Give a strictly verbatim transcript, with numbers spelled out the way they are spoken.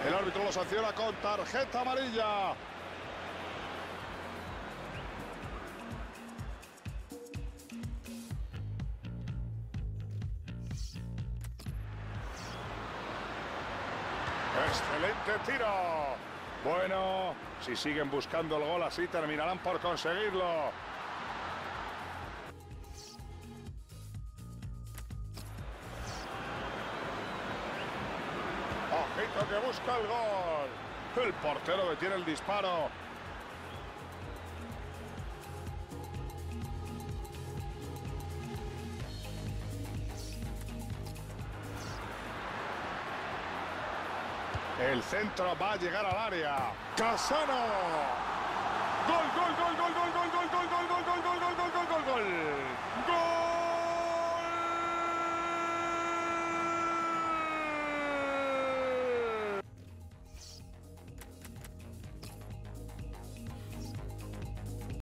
El árbitro lo sanciona con tarjeta amarilla. ¡Excelente tiro! Bueno, si siguen buscando el gol así, terminarán por conseguirlo. Ojito que busca el gol. El portero detiene el disparo. El centro va a llegar al área. ¡Cassano! ¡Gol, gol, gol, gol, gol, gol,